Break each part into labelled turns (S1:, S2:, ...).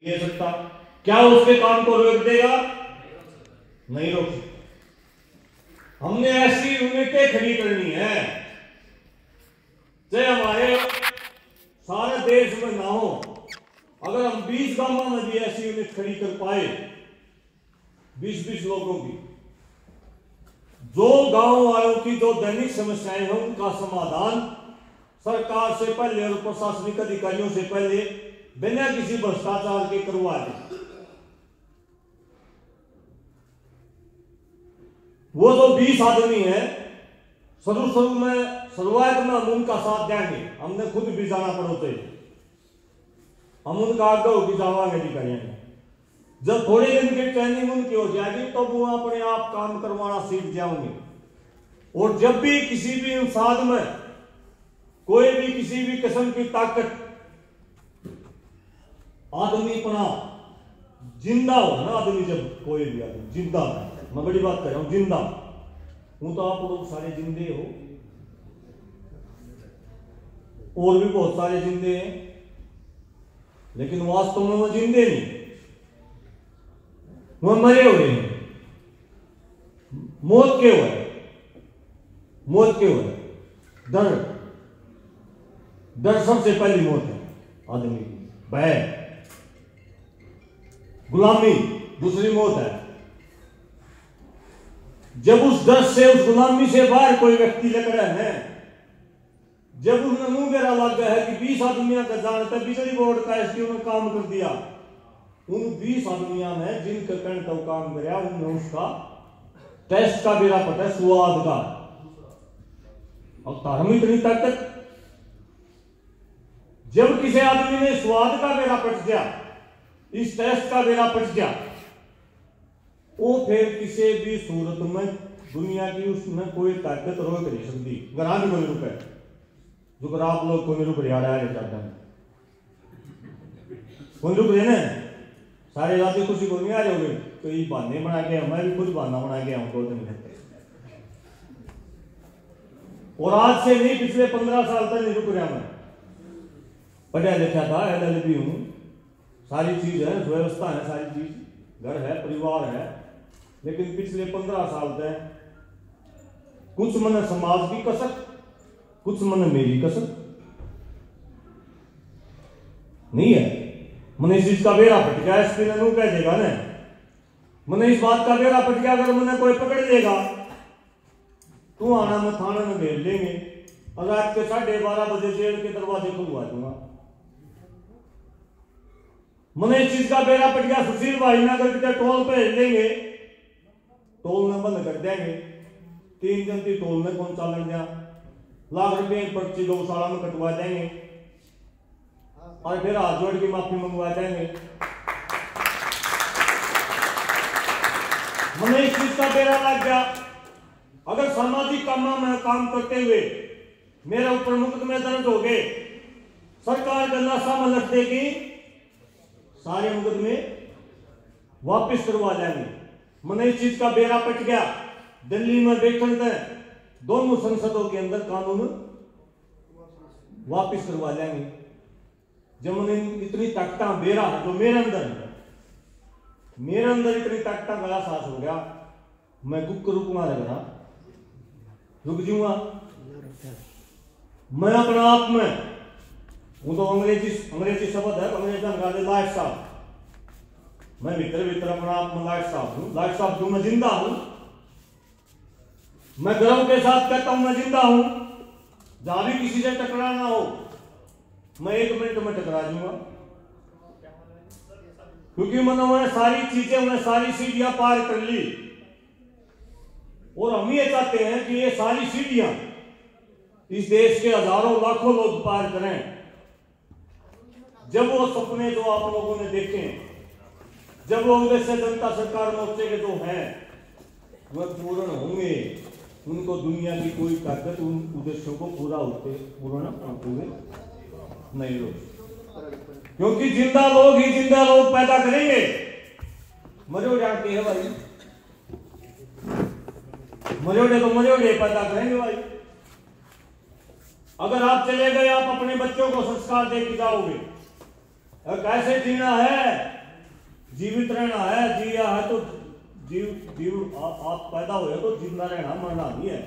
S1: दे सकता, क्या उसके काम को रोक देगा? नहीं रोक सकता। हमने ऐसी यूनिटें खड़ी करनी है चाहे हमारे सारे देश में ना हो। अगर हम 20 गांवों में भी ऐसी यूनिट खड़ी कर पाए, 20-20 लोगों की, जो गांव वालों की जो दैनिक समस्याएं हैं उनका समाधान सरकार से पहले और प्रशासनिक अधिकारियों से पहले बिना किसी भ्रष्टाचार के करवा दे। वो जो 20 आदमी है, शुरुआत में हम उनका साथ देंगे, हमने खुद भी जाना पड़ोते, हम उनका आगे होगी जावांगे अधिकारियों। जब थोड़े दिन की ट्रेनिंग उनकी हो जाएगी तो वो अपने आप काम करवाना सीख जाओगे। और जब भी किसी भी इंसान में कोई भी किसी भी किस्म की ताकत, आदमी अपना जिंदा हो ना, आदमी जब कोई भी आदमी जिंदा है, मैं बड़ी बात कर रहा हूं, जिंदा हूं तो आप लोग सारे जिंदे हो, और भी बहुत सारे जिंदे हैं, लेकिन वास्तव में वो जिंदे नहीं, वो मरे हुए हैं। मौत क्यों है? मौत क्यों है? डर, डर सबसे पहली मौत है आदमी की। भय, गुलामी दूसरी मौत है। जब उस डर से, उस गुलामी से बाहर कोई व्यक्ति लग रहा है, जब उसने मुंह मेरा लग गया है कि 20 आदमियों का जानता बिजली बोर्ड का एसडीओ ने काम कर दिया, उन 20 आदमियों ने जिनके कहने तो काम कराया, उनने उसका टेस्ट का बेरा पता है, स्वाद का। और धार्मिक इतनी ताकत, जब किसी आदमी ने स्वाद का बेरा पट गया, इस टेस्ट का बेरा पट गया, वो फिर किसी भी सूरत में दुनिया की उसमें कोई ताकत रोक नहीं सकती। ग्राम को नहीं रुके, जो अगर आप लोग को नहीं रुक रहा है चाहता है, कौन रुक रहे ना, सारे रात खुशी को नहीं आ रहे होंगे, तो ये बहाने बना के, मैं भी खुद बहाना बना के आऊँ 2 दिन कहते। और आज से नहीं, पिछले 15 साल तक नहीं रुक रहा मैं, पढ़ा लिखा था, LLB हूं, सारी चीज है, व्यवस्था है, सारी चीज, घर है, परिवार है, लेकिन पिछले 15 साल तक कुछ मन समाज की कसक, कुछ मन मेरी कसक नहीं है। मैंने इस चीज का बेरा पट गया, एसपी ने कह देगा ना, मैंने इस बात का बेरा पट गया, अगर मैंने कोई पकड़ लेगा तो आना मैं थाने में भेज लेंगे, और रात के 12:30 बजे जेल के दरवाजे खुलवा दूंगा। मैंने इस चीज का बेरा पट गया, सुशील भाई ने अगर टोल पे भेज लेंगे, टोल में बंद कर देंगे, 3 जनती टोल में कौन चालन दिया, लाख रुपए की पर्ची गौशाला में कटवा देंगे, और फिर हाथ जोड़ की माफी मंगवा देंगे। मैंने इस चीज का बेरा लग गया, अगर सामाजिक कामों में काम करते हुए मेरे ऊपर मुकदमे दर्ज हो गए, सरकार का नशा में लग देगी, सारे मुकदमे वापस करवा देंगे। मैंने इस चीज का बेरा पट गया, दिल्ली में बैठक थे, दोनों संसदों के अंदर कानून वापस करवा लेंगे। जब मैंने इतनी ताकता बेरा जो मेरे अंदर है, मेरे अंदर इतनी ताकता का एहसास हो गया, मैं रुकूंगा रहा, रुक जाऊंगा मैं अपने आप में। वो तो अंग्रेजी शब्द है, अंग्रेजी लाइफ साहब, मैं भीतर अपना आप में लाइफ साहब हूं, लाइफ साहब हूं, मैं जिंदा हूं, मैं गर्व के साथ कहता हूं मैं जिंदा हूं। जहां भी किसी से टकराना हो, मैं 1 मिनट में टकरा जाऊंगा, क्योंकि मैंने सारी चीजें, उन्हें सारी सीढ़ियां पार कर ली। और हम ये चाहते हैं कि ये सारी सीढ़ियां इस देश के हजारों लाखों लोग पार करें। जब वो सपने जो आप लोगों ने देखे, जब वो उद्देश्य जनता सरकार मोर्चे के जो हैं वह पूर्ण होंगे, उनको दुनिया की कोई ताकत उन उद्देश्यों को पूर्ण नहीं रोक, क्योंकि जिंदा लोग ही जिंदा लोग पैदा करेंगे। मरोड़े जानते हैं भाई, मरोड़े तो मरोड़े पैदा करेंगे भाई। अगर आप चले गए, आप अपने बच्चों को संस्कार दे के जाओगे, कैसे जीना है, जीवित रहना है, जिया है तो जीव आप पैदा हुए तो जिंदा रहना, मरना नहीं है।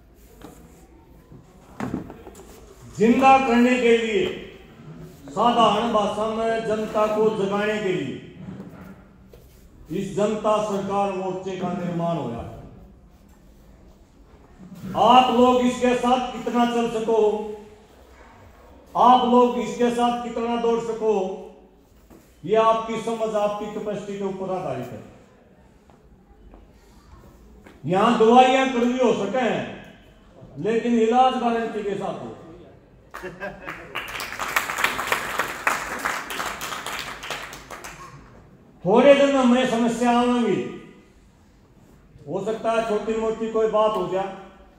S1: जिंदा करने के लिए, साधारण भाषा में जनता को जगाने के लिए इस जनता सरकार मोर्चे का निर्माण होया। आप लोग इसके साथ कितना चल सको, आप लोग इसके साथ कितना दौड़ सको, ये आपकी समझ, आपकी कैपेसिटी के ऊपर आधारित है। यहां दवाइयां कड़वी हो सके लेकिन इलाज गारंटी के साथ हो। थोड़े दिन में समस्या आएंगी, हो सकता है छोटी मोटी कोई बात हो जाए।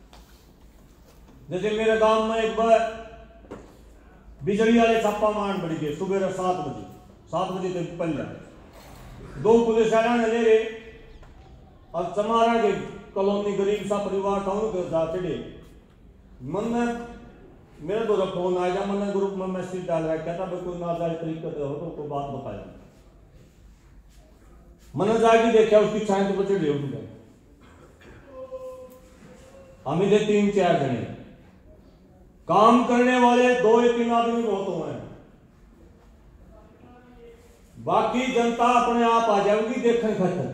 S1: जैसे मेरे गांव में एक बार बिजली वाले छापा मारन पड़ गए सुबह 7 बजे तक पहले 2 पुलिस वाले ले रहे और चमारा के कॉलोनी गरीब सा परिवार था उनके जा चढ़े। मन में मेरे दो फोन आया, मैंने ग्रुप में मैसेज डाल रहा, कहता भाई कोई नाजायज तरीके से हो तो कोई बात बताया। मैंने जाके देखा उसकी छाया तो चढ़े उनके, हम इधर 3-4 जने काम करने वाले 2-3 आदमी बहुत हुए हैं, बाकी जनता अपने आप आ जाएगी देखने खातर।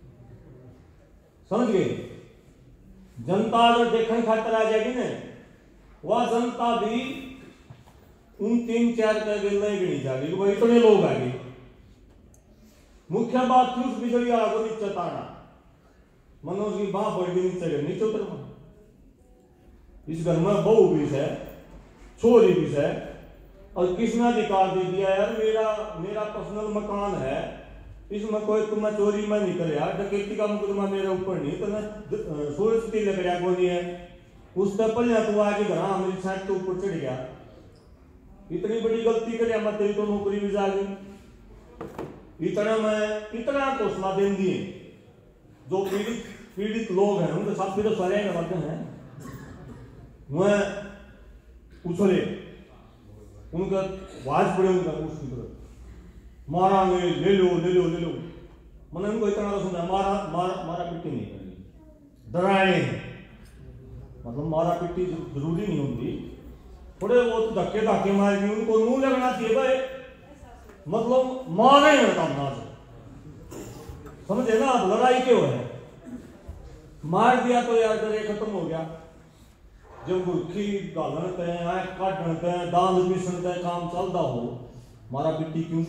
S1: समझ गए? जनता अगर देखने खातर आ जाएगी ना, वह जनता भी उन 3-4 का नहीं गिनी जाएगी, वह इतने लोग आएंगे। मुख्य बात थी उस बिजली वाला को नीचे ताना, मनोज की बाह बढ़ गई नीचे उतर। इस घर में बहू भी है, छोरी भी है, और किसने अधिकार दे दिया यार, मेरा पर्सनल मकान है, इसमें कोई तुम्हें चोरी में निकल यार, डकैती का मुकदमा मेरे ऊपर नहीं, तो मैं सूरज लकड़िया को नहीं है, उससे पहले तू आगे घर मेरी छत के ऊपर चढ़ गया। इतनी बड़ी गलती करे मत, तेरी तो नौकरी भी जा गई। इतना हौसला दे दिए जो पीड़ित लोग हैं, उनके साथ फिर सारे हैं वह उछले, उनका आवाज पड़े, उनका उसकी तरफ मारांगे, ले लो। मैंने उनको इतना तो समझा, मारा पिट्टी नहीं करनी, डराए मतलब मारा पिट्टी जरूरी नहीं होती, थोड़े बहुत धक्के मार के उनको मुंह लगना चाहिए भाई, मतलब मारे ना, समझे ना आप? लड़ाई क्यों है? मार दिया तो यार डरे खत्म हो गया। जब गुरखी गालन कहें, आँख काटन कहें, दांत मिशन कहें, काम चलता हो, मारा पिट्टी क्यों?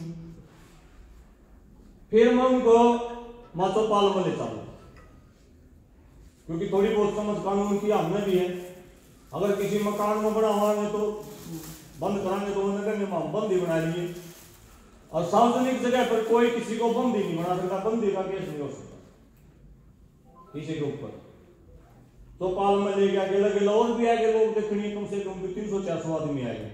S1: फिर मैं उनको मातो पाल में ले चलू, क्योंकि थोड़ी बहुत समझ कानून की हमने भी है। अगर किसी मकान में बनावाएंगे तो बंद कराएंगे तो नगर निगम हम बंदी बना लिए, और सार्वजनिक जगह पर कोई किसी को बंदी नहीं बना सकता, बंदी का केस नहीं हो सकता किसी के ऊपर। तो पाल में ले गया, गेला और भी आगे लोग देखनी, कम से कम 300-400 आदमी आएंगे।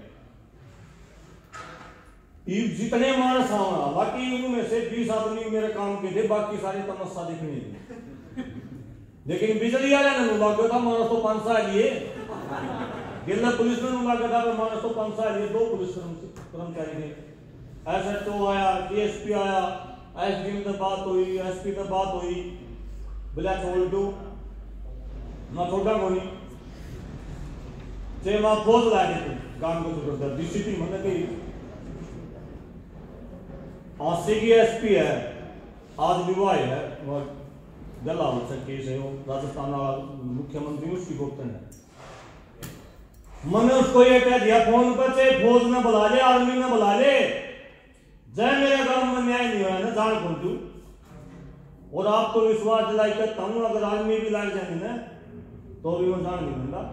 S1: जितने मानस आना, बाकी उनमें से 20 आदमी मेरे काम के थे, बाकी सारी तमस्सा देखनी थी। लेकिन बिजली वाले ने नुला था, मानस तो 500 लिए, गिरना पुलिस ने नुला था, मानस तो 500 लिए, 2 पुलिस कर्मचारी थे। SHO आया, DSP आया, SDM से बात हुई, SP से बात हुई, बोला छोड़ दो ना, छोटा कोनी चे मां फौज ला दे गांव को सुरक्षा डीसीपी मन गई। आसी की SP है, आज विवाह है, और जलाल केस है, वो राजस्थान वाला मुख्यमंत्री उसकी गोप्तन है। मैंने उसको ये कह दिया फोन पर, चे फौज ने बुला ले, आर्मी ने बुला ले, जय मेरे गांव में न्याय नहीं हुआ ना, जान खोल दू। और आपको विश्वास दिलाई करता हूं, अगर आर्मी भी लाग जाएंगे ना तो भी मैं जान नहीं दूंगा।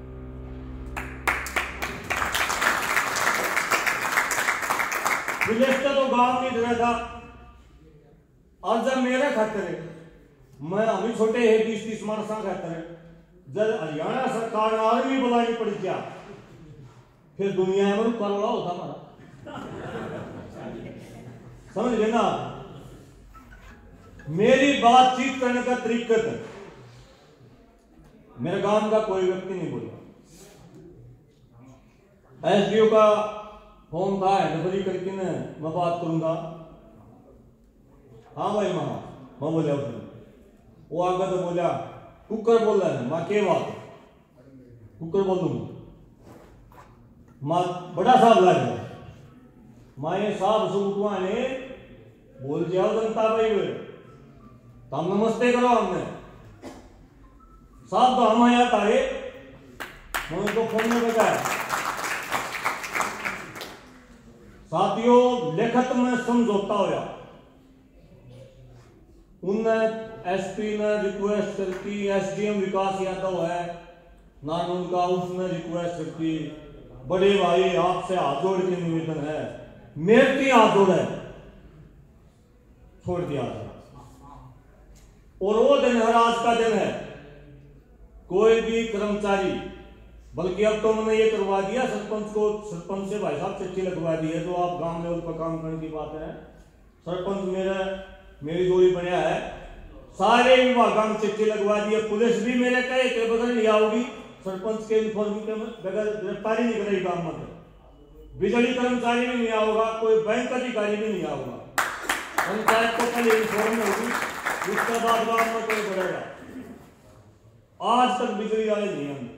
S1: विजेता तो गांव नहीं डरा था, और जब मेरा खातर है, मैं अभी छोटे है 20-30 मानसा खातर है, जब हरियाणा सरकार ने आर्मी बुलानी पड़ी क्या, फिर दुनिया में करौड़ा होता हमारा। समझ गए ना? मेरी बातचीत करने का तरीका है, मेरे गांव का कोई व्यक्ति नहीं बोला, SDO का फोन था हैंडफ्री करके ना मैं बात करूंगा। हाँ भाई माँ मैं बोलिया उसने, वो आगे तो बोलिया कुकर बोल रहा है। माँ के बात कुकर बोल दूंगा। माँ बड़ा साहब लग गया। माँ ये साहब से उठवा ने बोल जाओ जनता भाई तम नमस्ते करो हमने साहब तो हम आया तारे मैं उनको फोन में बताया। साथियों लेखक में समझौता होया, उनने एसपी ने रिक्वेस्ट करती, एसडीएम विकास यादव है नानून का, उसने रिक्वेस्ट करती बड़े भाई आपसे हाथ जोड़ के निवेदन है, मेरे की हाथ जोड़ है, छोड़ दिया। और वो दिन हर आज का दिन है। कोई भी कर्मचारी, बल्कि अब तो उन्होंने ये करवा दिया सरपंच को, सरपंच से भाई साहब चिट्ठी लगवा दी है, जो आप गांव लेवल पर काम करने की बात है। सरपंच मेरी जोड़ी बनया है, सारे विभागों में चिट्ठी लगवा दी है। पुलिस भी मेरे कहे के बगैर नहीं आओगी, सरपंच के इन्फॉर्मेशन बगैर गिरफ्तारी नहीं करेगी काम में। बिजली कर्मचारी भी नहीं आओगा, कोई बैंक अधिकारी भी नहीं आओगा, पंचायत को पहले इन्फॉर्म होगी, उसके बाद गांव में कोई बढ़ेगा। आज तक बिजली वाले नहीं आए।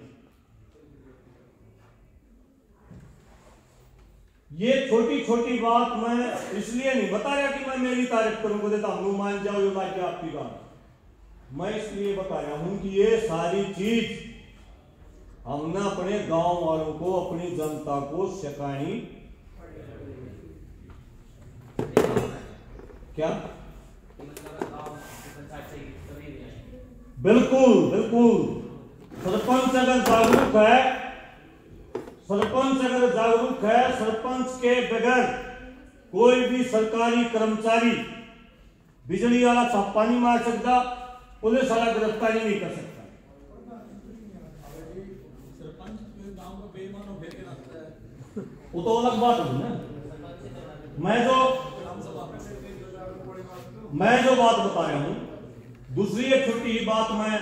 S1: ये छोटी छोटी बात मैं इसलिए नहीं बता रहा कि मैं मेरी तारीफ करूंगा देता हूं मान जाओ ये बात आपकी बात, मैं इसलिए बता रहा हूं कि ये सारी चीज हमने अपने गांव वालों को, अपनी जनता को सिखानी। क्या बिल्कुल बिल्कुल, सरपंच अगर जागरूक है, सरपंच अगर जागरूक है, सरपंच के बगैर कोई भी सरकारी कर्मचारी बिजली वाला छापा नहीं मार सकता, पुलिस वाला गिरफ्तारी नहीं कर सकता। वो तो अलग बात होगी ना। मैं जो बात बता रहा हूं, दूसरी एक छोटी बात, मैं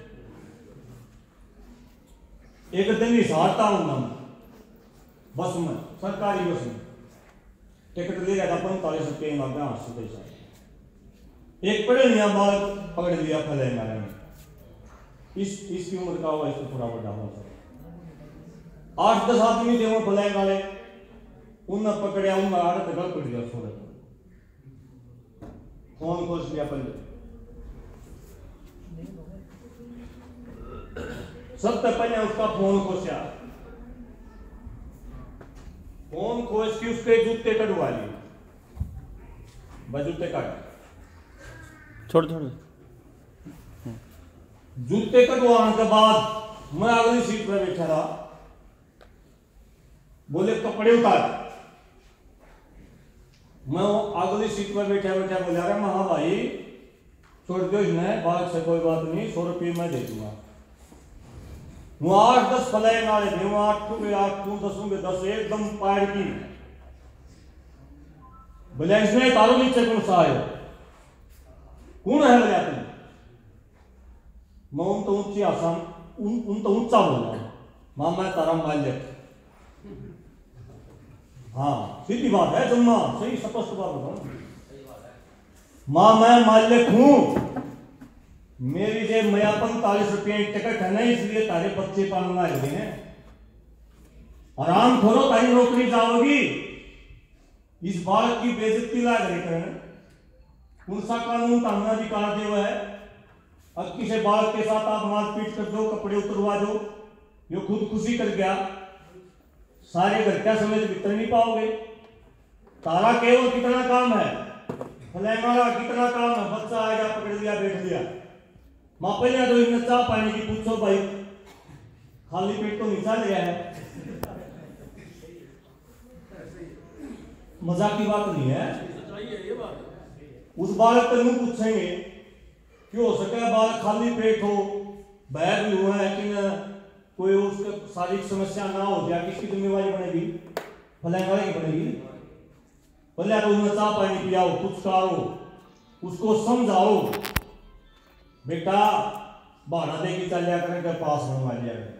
S1: एक दिन ही सहारता हूं बस में, सरकारी बस में टिकट ले रहा था 45 रुपये मांगा, एक पढ़े लिया बाल पकड़ लिया फले मारे में, इसकी उम्र का हुआ, इसको थोड़ा बड़ा हुआ, 8-10 आदमी थे वो फले वाले, उन्हें पकड़िया, उनका आड़त गल पड़ गया, छोड़ फोन खोज लिया पहले, सबसे पहले उसका फोन खोसा, फोन खोज के उसके जूते कटवा लिए, जूते काट
S2: छोड़
S1: जूते कटवाने के बाद मैं अगली सीट पर बैठा था, बोले कपड़े उतार, मैं अगली सीट पर बैठा बोले अरे हाँ भाई छोड़ दो इसने, बात से कोई बात नहीं, 100 रुपये मैं दे दूंगा। वो 8-10 फलाए नाले थे, वो 8 के 10 एकदम पाड़ की, बोले इसमें तारो नीचे कौन सा आयो, कौन है बोले तुम, मैं उन तो ऊंची आसाम उन तो ऊंचा बोला, मां मैं तारा मालिक, हाँ सीधी बात है जम्मा, सही स्पष्ट बात बताऊं, मां मैं मालिक हूं, मेरी जेब में 45 रुपये टिकट है ना, इसलिए तारे बच्चे पालना है, आराम करो तारी नौकरी जाओगी, इस बालक की बेइज्जती ला रहे कौन सा कानून हमने अधिकार दिया है, अब किसी बालक के साथ आप मारपीट कर दो, कपड़े उतरवा दो, ये खुद खुशी कर गया, सारे घर का समय भीतर नहीं पाओगे, तारा केवल कितना काम है, फलेमारा कितना काम है, बच्चा आएगा पकड़ लिया बैठ लिया, मां पहले तो इन्हें चाह पानी की पूछो भाई, खाली पेट तो नीचा लिया है, मजाक की बात नहीं है, उस बालक को यूं पूछेंगे कि हो सके बालक खाली पेट हो, बैग भी हुआ है कि कोई उसके शारीरिक समस्या ना हो जाए, किसकी जिम्मेवारी बनेगी, फलाने की बनेगी, पहले तो उन्हें चाह पानी पिलाओ, कुछ करो, उसको समझाओ बेटा भाड़ा दे के चल जाया करें, पास बनवा लिया